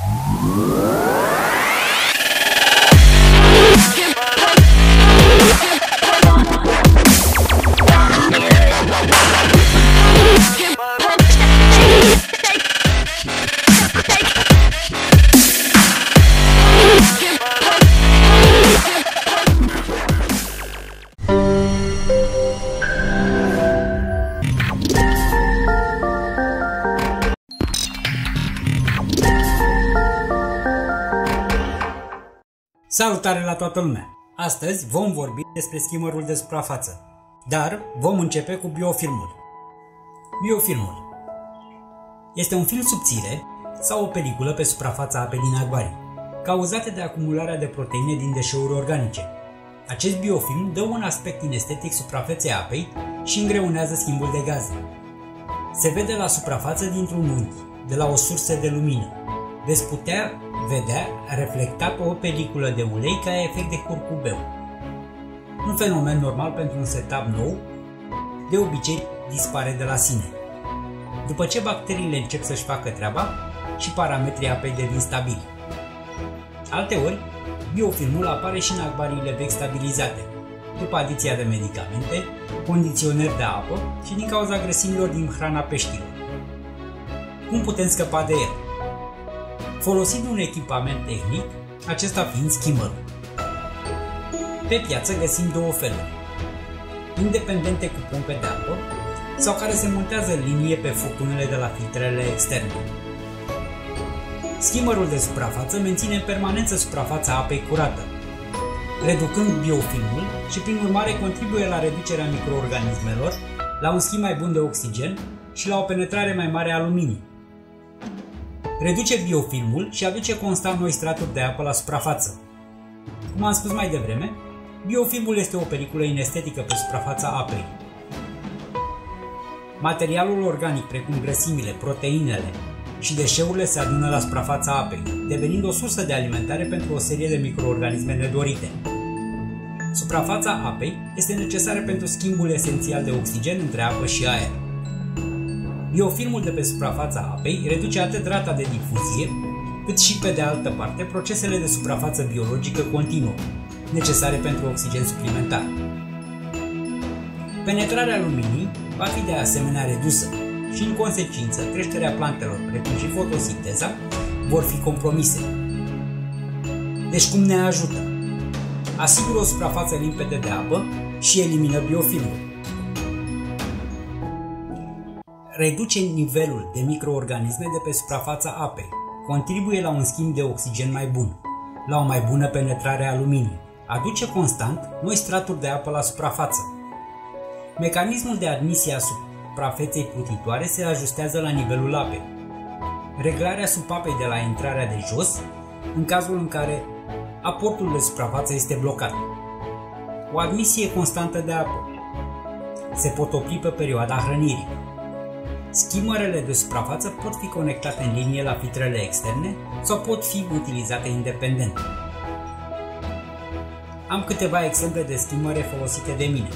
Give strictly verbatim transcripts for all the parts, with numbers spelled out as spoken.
Salutare la toată lumea! Astăzi vom vorbi despre skimmerul de suprafață, dar vom începe cu biofilmul. Biofilmul este un film subțire sau o peliculă pe suprafața apei din acvarii, cauzate de acumularea de proteine din deșeuri organice. Acest biofilm dă un aspect inestetic suprafeței apei și îngreunează schimbul de gaze. Se vede la suprafață dintr-un unghi, de la o sursă de lumină. Veți putea vedea reflectat pe o peliculă de ulei ca efect de curcubeu. Un fenomen normal pentru un setup nou, de obicei dispare de la sine. După ce bacteriile încep să-și facă treaba și parametrii apei devin stabili. Alteori, biofilmul apare și în acvariile vechi stabilizate, după adiția de medicamente, condiționeri de apă și din cauza grăsimilor din hrana peștilor. Cum putem scăpa de el? Folosind un echipament tehnic, acesta fiind skimmerul. Pe piață găsim două feluri, independente cu pompe de apă sau care se montează în linie pe furtunele de la filtrele externe. Skimmerul de suprafață menține în permanență suprafața apei curată, reducând biofilmul și prin urmare contribuie la reducerea microorganismelor, la un schimb mai bun de oxigen și la o penetrare mai mare a luminii. Reduce biofilmul și aduce constant noi straturi de apă la suprafață. Cum am spus mai devreme, biofilmul este o peliculă inestetică pe suprafața apei. Materialul organic, precum grăsimile, proteinele și deșeurile se adună la suprafața apei, devenind o sursă de alimentare pentru o serie de microorganisme nedorite. Suprafața apei este necesară pentru schimbul esențial de oxigen între apă și aer. Biofilmul de pe suprafața apei reduce atât rata de difuzie, cât și, pe de altă parte, procesele de suprafață biologică continuă, necesare pentru oxigen suplimentar. Penetrarea luminii va fi de asemenea redusă și, în consecință, creșterea plantelor, precum și fotosinteza, vor fi compromise. Deci cum ne ajută? Asigură o suprafață limpede de apă și elimină biofilmul. Reduce nivelul de microorganisme de pe suprafața apei, contribuie la un schimb de oxigen mai bun, la o mai bună penetrare a luminii, aduce constant noi straturi de apă la suprafață. Mecanismul de admisie a suprafeței plutitoare se ajustează la nivelul apei. Reglarea supapei de la intrarea de jos, în cazul în care aportul de suprafață este blocat. O admisie constantă de apă. Se pot opri pe perioada hrănirii. Skimmerele de suprafață pot fi conectate în linie la filtrele externe sau pot fi utilizate independent. Am câteva exemple de skimmere folosite de mine.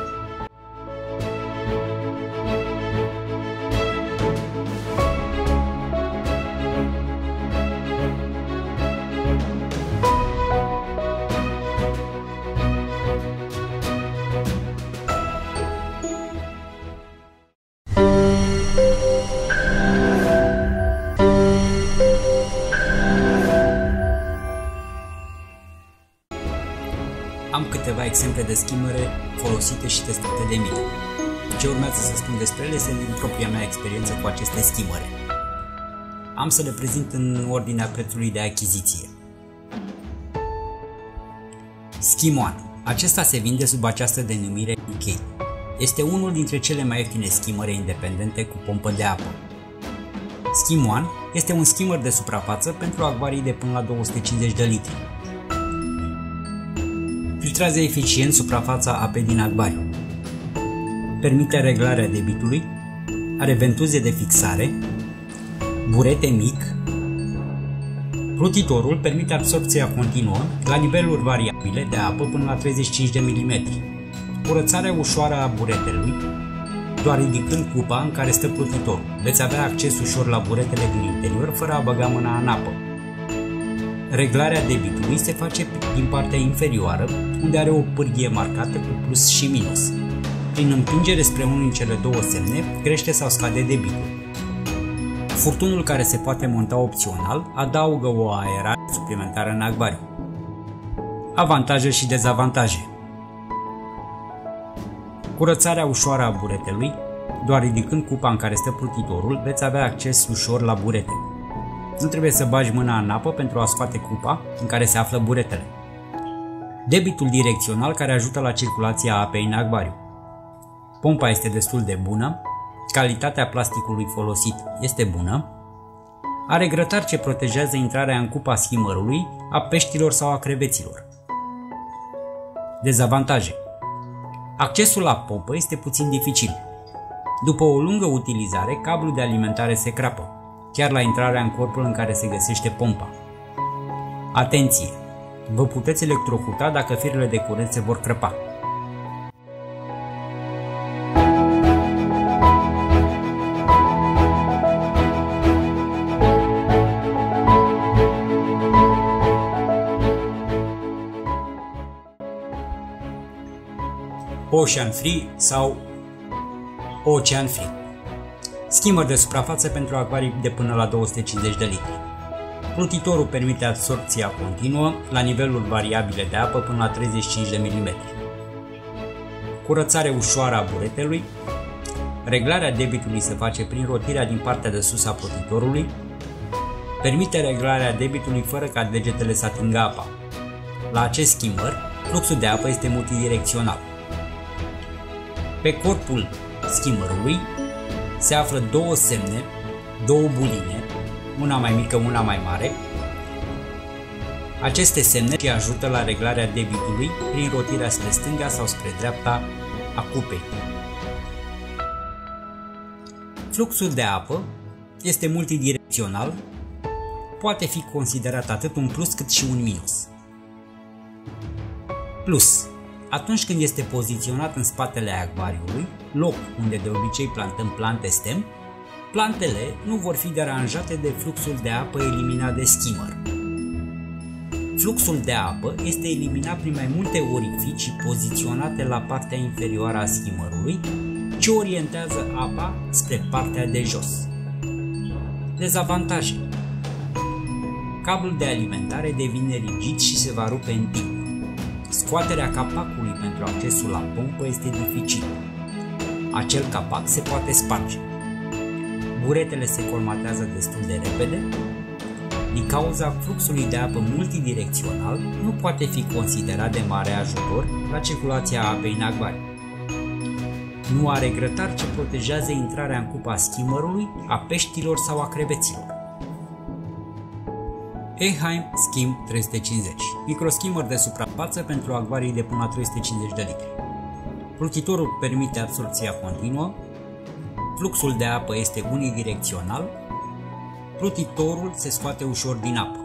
Am câteva exemple de skimmere folosite și testate de mine. Ce urmează să spun despre ele este din propria mea experiență cu aceste skimmere. Am să le prezint în ordinea prețului de achiziție. Skim One. Acesta se vinde sub această denumire U K. Este unul dintre cele mai ieftine skimmere independente cu pompă de apă. Skim One este un skimmer de suprafață pentru acvarii de până la două sute cincizeci de litri. Filtrează eficient suprafața apei din acvariu. Permite reglarea debitului, are ventuze de fixare, burete mic. Plutitorul permite absorbția continuă la niveluri variabile de apă până la treizeci și cinci de milimetri. Curățarea ușoară a buretelui, doar ridicând cupa în care stă plutitorul. Veți avea acces ușor la buretele din interior fără a băga mâna în apă. Reglarea debitului se face din partea inferioară, unde are o pârghie marcată cu plus și minus. Prin împingere spre unul din cele două semne, crește sau scade debitul. Furtunul, care se poate monta opțional, adaugă o aerare suplimentară în acvariu. Avantaje și dezavantaje. Curățarea ușoară a buretelui. Doar ridicând cupa în care stă plutitorul, veți avea acces ușor la burete. Nu trebuie să bagi mâna în apă pentru a scoate cupa în care se află buretele. Debitul direcțional, care ajută la circulația apei în acvariu. Pompa este destul de bună, calitatea plasticului folosit este bună, are grătar ce protejează intrarea în cupa skimmerului a peștilor sau a creveților. Dezavantaje. Accesul la pompă este puțin dificil. După o lungă utilizare, cablul de alimentare se crapă, chiar la intrarea în corpul în care se găsește pompa. Atenție! Vă puteți electrocuta dacă firele de curent se vor crăpa. Ocean Free sau Ocean Free. Skimmer de suprafață pentru acvarii de până la două sute cincizeci de litri. Plutitorul permite absorbția continuă la niveluri variabile de apă până la treizeci și cinci de milimetri. Curățare ușoară a buretelui. Reglarea debitului se face prin rotirea din partea de sus a plutitorului. Permite reglarea debitului fără ca degetele să atingă apa. La acest skimmer, fluxul de apă este multidirecțional. Pe corpul skimmerului se află două semne, două buline, una mai mică, una mai mare. Aceste semne îi ajută la reglarea debitului prin rotirea spre stânga sau spre dreapta a cupei. Fluxul de apă este multidirecțional, poate fi considerat atât un plus cât și un minus. Plus. Atunci când este poziționat în spatele acvariului, loc unde de obicei plantăm plante stem, plantele nu vor fi deranjate de fluxul de apă eliminat de skimmer. Fluxul de apă este eliminat prin mai multe orificii poziționate la partea inferioară a skimmerului, ce orientează apa spre partea de jos. Dezavantaje. Cablul de alimentare devine rigid și se va rupe în timp. Scoaterea capacului pentru accesul la pompă este dificil. Acel capac se poate sparge. Buretele se colmatează destul de repede. Din cauza fluxului de apă multidirecțional, nu poate fi considerat de mare ajutor la circulația apei în acvariu. Nu are grătar ce protejează intrarea în cupa skimmerului a peștilor sau a creveților. Eheim Skim trei sute cincizeci, microskimmer de suprafață pentru acvarii de până la trei sute cincizeci de litri. Plutitorul permite absorbția continuă, fluxul de apă este unidirecțional, plutitorul se scoate ușor din apă.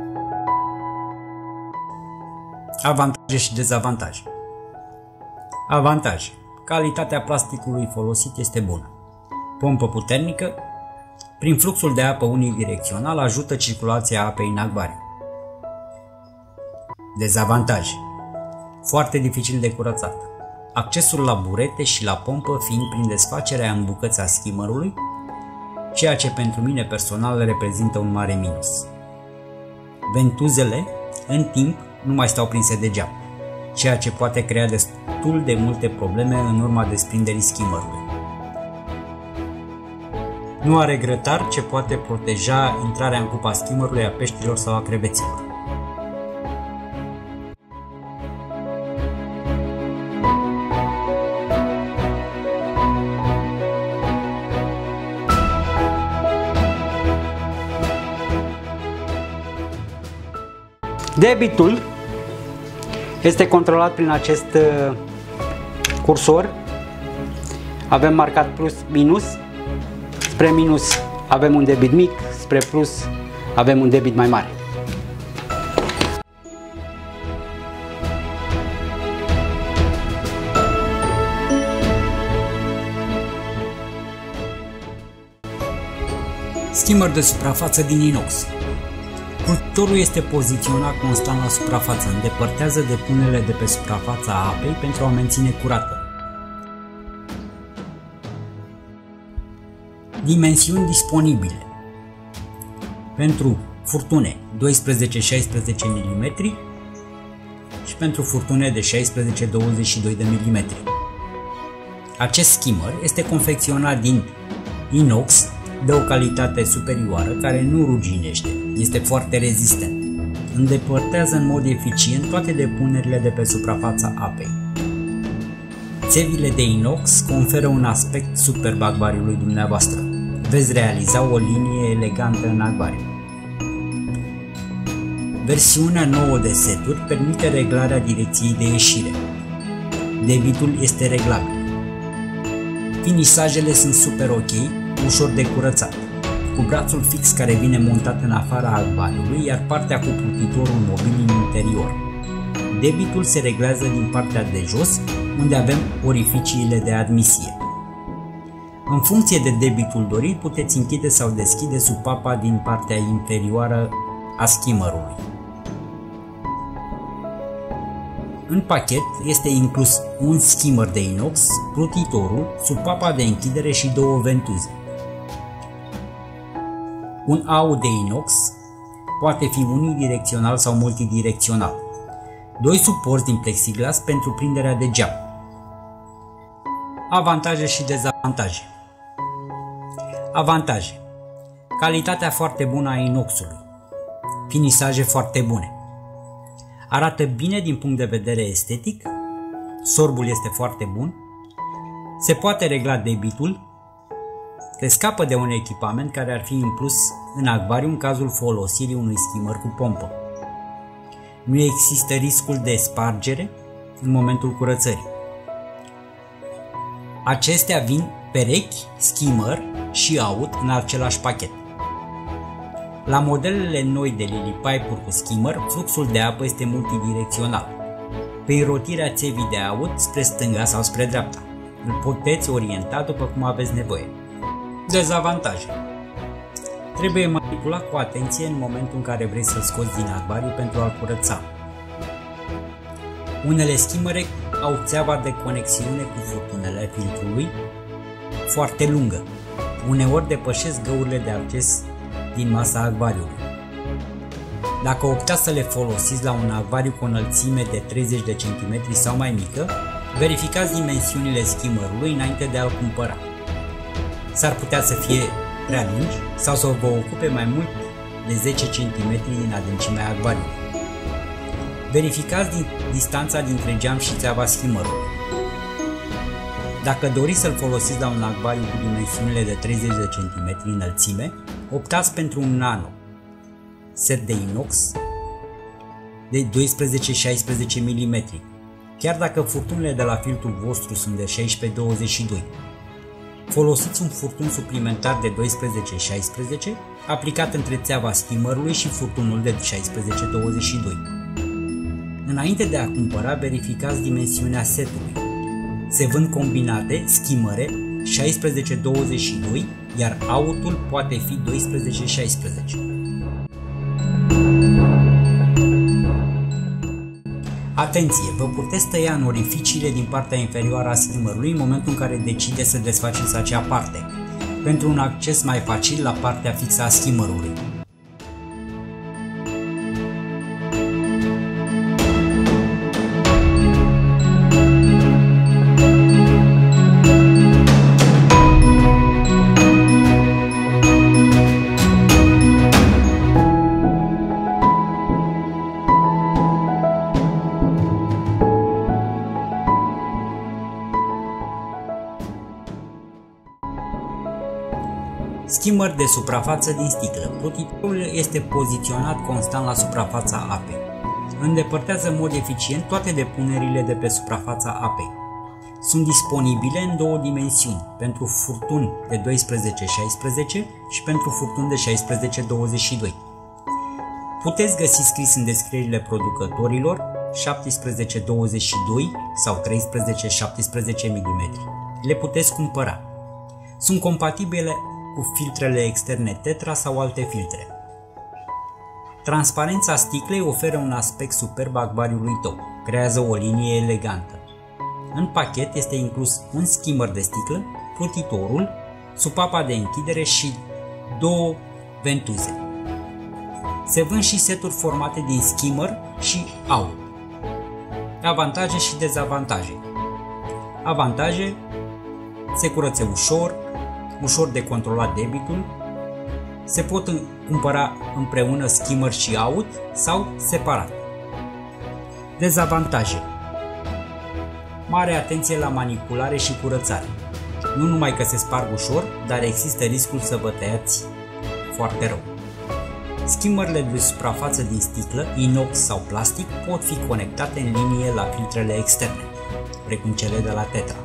Avantaje și dezavantaje. Avantaje. Calitatea plasticului folosit este bună. Pompă puternică. Prin fluxul de apă unidirecțional ajută circulația apei în acvariu. Dezavantaje. Foarte dificil de curățat. Accesul la burete și la pompă fiind prin desfacerea în bucăți a skimmerului, ceea ce pentru mine personal reprezintă un mare minus. Ventuzele, în timp, nu mai stau prinse degeaba, ceea ce poate crea destul de multe probleme în urma desprinderii skimmerului. Nu are grătar ce poate proteja intrarea în cupa skimmerului a peștilor sau a creveților. Debitul este controlat prin acest cursor. Avem marcat plus, minus. Spre minus avem un debit mic, spre plus avem un debit mai mare. Skimmer de suprafață din inox. Curtitorul este poziționat constant la suprafață, îndepărtează depunele de pe suprafața apei pentru a menține curată. Dimensiuni disponibile. Pentru furtune doisprezece șaisprezece milimetri și pentru furtune de șaisprezece douăzeci și doi de milimetri. Acest skimmer este confecționat din inox de o calitate superioară care nu ruginește, este foarte rezistent. Îndepărtează în mod eficient toate depunerile de pe suprafața apei. Țevile de inox conferă un aspect superb acvariului dumneavoastră. Veți realiza o linie elegantă în acvariu. Versiunea nouă de seturi permite reglarea direcției de ieșire. Debitul este reglabil. Finisajele sunt super ok, ușor de curățat, cu brațul fix care vine montat în afara acvariului, iar partea cu plutitorul mobil în interior. Debitul se reglează din partea de jos, unde avem orificiile de admisie. În funcție de debitul dorit, puteți închide sau deschide supapa din partea inferioară a skimmerului. În pachet este inclus un skimmer de inox, plutitorul, supapa de închidere și două ventuze. Un aut de inox poate fi unidirecțional sau multidirecțional. Doi suporți din plexiglas pentru prinderea de geam. Avantaje și dezavantaje. Avantaje: calitatea foarte bună a inoxului, finisaje foarte bune, arată bine din punct de vedere estetic, sorbul este foarte bun, se poate regla debitul, te scapă de un echipament care ar fi inclus în acvariu în cazul folosirii unui skimmer cu pompă. Nu există riscul de spargere în momentul curățării. Acestea vin perechi, skimmer și aut în același pachet. La modelele noi de Lily Pipe-uri cu skimmer, fluxul de apă este multidirecțional, prin rotirea țevii de aut spre stânga sau spre dreapta. Îl puteți orienta după cum aveți nevoie. Dezavantaje: trebuie manipulat cu atenție în momentul în care vrei să-l scoți din acvariu pentru a-l curăța. Unele skimmere au țeava de conexiune cu furtunele filtrului foarte lungă. Uneori depășesc găurile de acces din masa acvariului. Dacă optați să le folosiți la un acvariu cu o înălțime de treizeci de centimetri sau mai mică, verificați dimensiunile skimmerului înainte de a-l cumpăra. S-ar putea să fie prea lungi sau să vă ocupe mai mult de zece centimetri din adâncimea acvariului. Verificați din distanța dintre geam și țeava skimmerului. Dacă doriți să-l folosiți la un acvariu cu dimensiunile de treizeci de centimetri înălțime, optați pentru un nano set de inox de doisprezece șaisprezece milimetri, chiar dacă furtunile de la filtrul vostru sunt de șaisprezece douăzeci și doi. Folosiți un furtun suplimentar de doisprezece șaisprezece aplicat între țeava skimmerului și furtunul de șaisprezece douăzeci și doi. Înainte de a cumpăra, verificați dimensiunea setului. Se vând combinate skimmere șaisprezece douăzeci și doi, iar autul poate fi doisprezece șaisprezece. Atenție! Vă puteți tăia în orificiile din partea inferioară a skimmerului în momentul în care decideți să desfaceți acea parte, pentru un acces mai facil la partea fixă a skimmerului. Skimmer de suprafață din sticlă. Plutitorul este poziționat constant la suprafața apei. Îndepărtează în mod eficient toate depunerile de pe suprafața apei. Sunt disponibile în două dimensiuni, pentru furtuni de doisprezece șaisprezece și pentru furtuni de șaisprezece douăzeci și doi. Puteți găsi scris în descrierile producătorilor șaptesprezece douăzeci și doi sau treisprezece șaptesprezece milimetri. Le puteți cumpăra. Sunt compatibile cu filtrele externe Tetra sau alte filtre. Transparența sticlei oferă un aspect superb acvariului tău, creează o linie elegantă. În pachet este inclus un skimmer de sticlă, plutitorul, supapa de închidere și două ventuze. Se vând și seturi formate din skimmer și out. Avantaje și dezavantaje. Avantaje: se curăță ușor, ușor de controlat debitul, se pot cumpăra împreună skimmer și out sau separat. Dezavantaje: mare atenție la manipulare și curățare. Nu numai că se sparg ușor, dar există riscul să vă tăiați foarte rău. Skimmerele de suprafață din sticlă, inox sau plastic pot fi conectate în linie la filtrele externe, precum cele de la Tetra.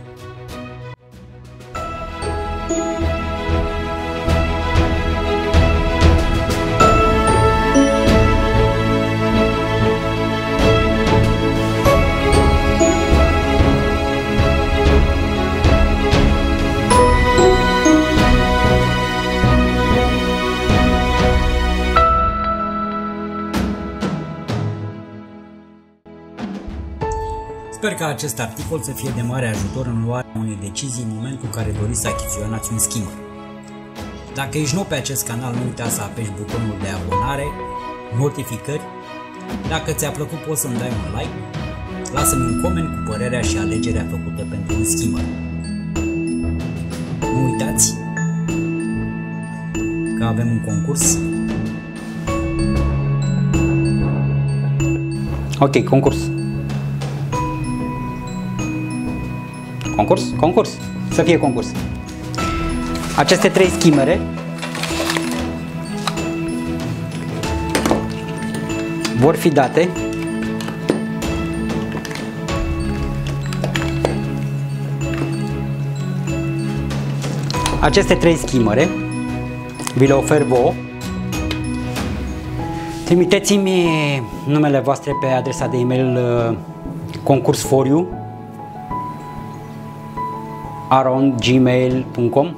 Sper ca acest articol să fie de mare ajutor în luarea unei decizii în momentul în care doriți să achiziționați un skimmer. Dacă ești nou pe acest canal, nu uita să apeși butonul de abonare, notificări. Dacă ți-a plăcut, poți să-mi dai un like, lasă-mi un coment cu părerea și alegerea făcută pentru un skimmer. Nu uitați că avem un concurs. Ok, concurs. Concurs? Concurs. Să fie concurs. Aceste trei skimmere vor fi date Aceste trei skimmere vi le ofer vouă. Trimiteți-mi numele voastre pe adresa de e-mail uh, concursforiu arond gmail punct com.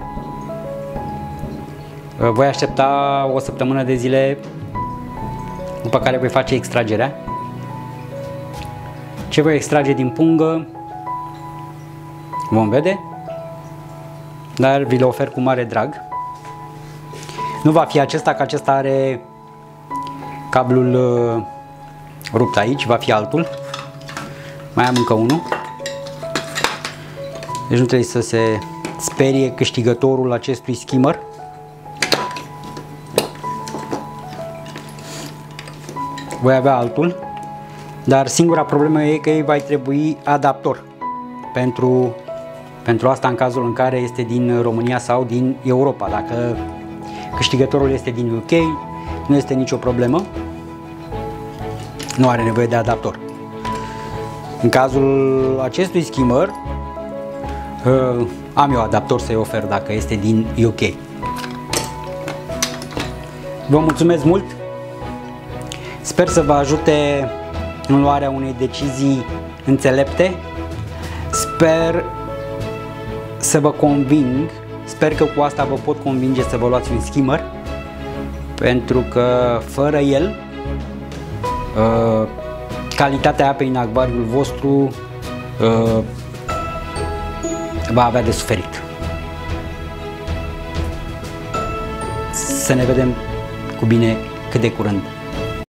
Voi aștepta o săptămână de zile, după care voi face extragerea. Ce voi extrage din pungă vom vede, dar vi le ofer cu mare drag. Nu va fi acesta, că acesta are cablul uh, rupt aici, va fi altul. Mai am încă unul. Deci nu trebuie să se sperie câștigătorul acestui skimmer. Voi avea altul, dar singura problemă e că îi va trebui adaptor pentru, pentru asta, în cazul în care este din România sau din Europa. Dacă câștigătorul este din U K, nu este nicio problemă, nu are nevoie de adaptor. În cazul acestui skimmer, Uh, am eu adaptor să-i ofer dacă este din U K. Vă mulțumesc mult! Sper să vă ajute în luarea unei decizii înțelepte. Sper să vă conving, sper că cu asta vă pot convinge să vă luați un skimmer, pentru că fără el uh, calitatea apei în acvariul vostru uh, va avea de suferit. Să ne vedem cu bine cât de curând.